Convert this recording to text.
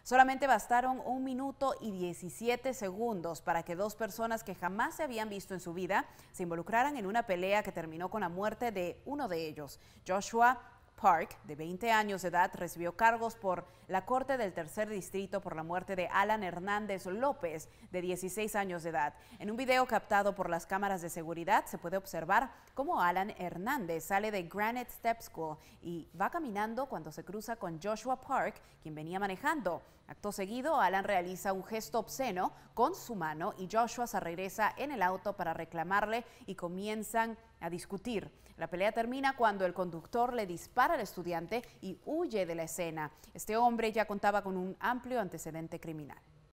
Solamente bastaron 1 minuto y 17 segundos para que dos personas que jamás se habían visto en su vida se involucraran en una pelea que terminó con la muerte de uno de ellos. Joshua Park, de 20 años de edad, recibió cargos por la Corte del Tercer Distrito por la muerte de Alan Hernández López, de 16 años de edad. En un video captado por las cámaras de seguridad se puede observar cómo Alan Hernández sale de Granite Step School y va caminando cuando se cruza con Joshua Park, quien venía manejando. Acto seguido, Alan realiza un gesto obsceno con su mano y Joshua se regresa en el auto para reclamarle y comienzan a discutir. La pelea termina cuando el conductor le dispara al estudiante y huye de la escena. Este hombre ya contaba con un amplio antecedente criminal.